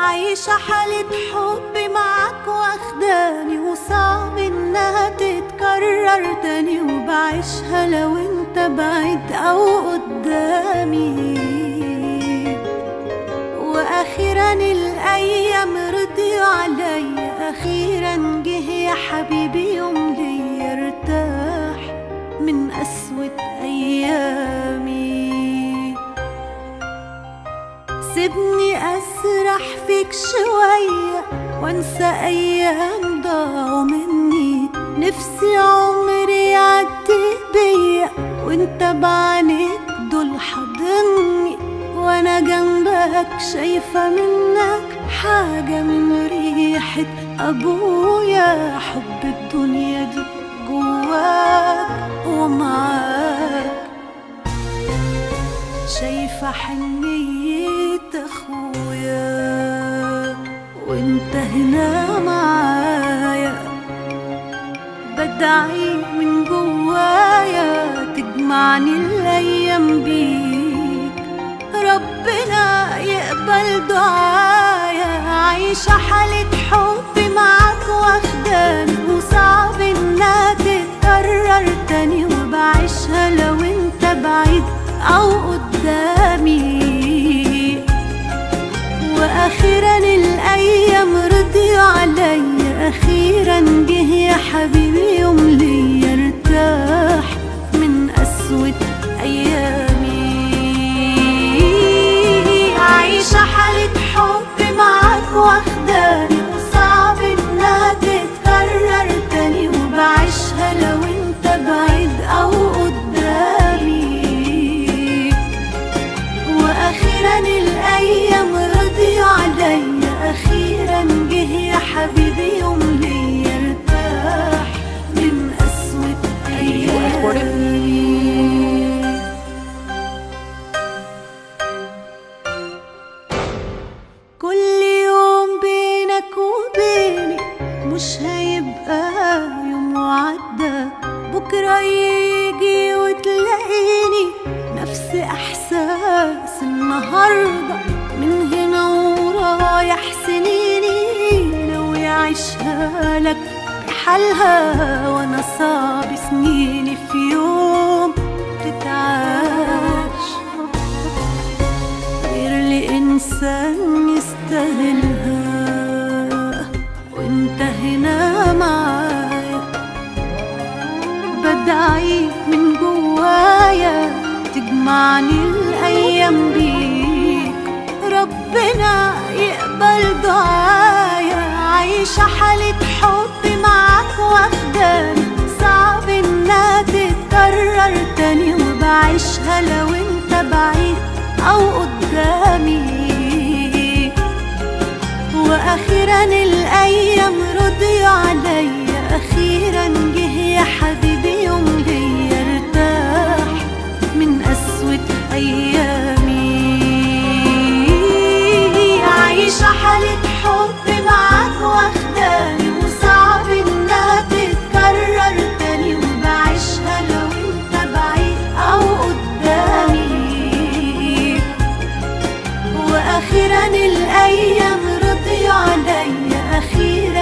عايشة حالة حب معاك واخداني، وصعب انها تتكرر تاني، وبعيشها لو انت بعيد او قدامي. واخيرا الايام رضيوا عليا، اخيرا جه يا حبيبي يوم ليا ارتاح من قسوة ايامي. سيبني أسرح فيك شوية وانسى أيام ضاعوا مني، نفسي عمري يعدي بيا وانت بعينيك دول حاضني، وانا جنبك شايفة منك حاجة من ريحة أبويا. حب الدنيا دي جواك ومعاك، شايفة حنية أخويا وانت هنا معايا، بدعي من جوايا تجمعني الأيام بيك، ربنا يقبل دعايا. عايشة حالة حب معاك واخداني، وصعب انها تتكرر تاني، وبعيشها لو انت بعيد أو قدامي. وأخيرا الأيام رضيوا عليا، أخيرا جه يا حبيبي يوم ليا ارتاح من قسوة أيامي. عايشة حالة حب معاك واخداني، وصعب إنها تتكرر تاني، وبعيشها لو انت بعيد أو قدامي. وأخيرا الأيام رضيوا عليا، أخيرا جه يا حبيبي يوم ليا ارتاح من قسوة أيامي. كل يوم بينك وبيني مش هيبقى يوم وعدى، بكرة يجي وتلاقيني نفس إحساس النهاردة، من هنا ورايح سنيني لو يعيشها لك بحالها، وأنا صعب سنيني في يوم تتعاش غير لإنسان يستاهلها، وانت هنا معايا بدعي من جوايا تجمعني الأيام بيك، ربنا يقبل دعايا. عايشة حالة حب معاك واخداني، صعب انها تتكرر تاني، وبعيشها لو انت بعيد أو قدامي. وأخيرا الأيام رضيوا عليا، أخيرا جه يا حبيبي يوم ليا ارتاح من قسوة أيامي. عايشة حالة حب معاك واخداني، وصعب إنها تتكرر تاني، وبعيشها لو انت بعيد أو قدامي. وأخيرا الأيام رضيوا عليا، أخيرا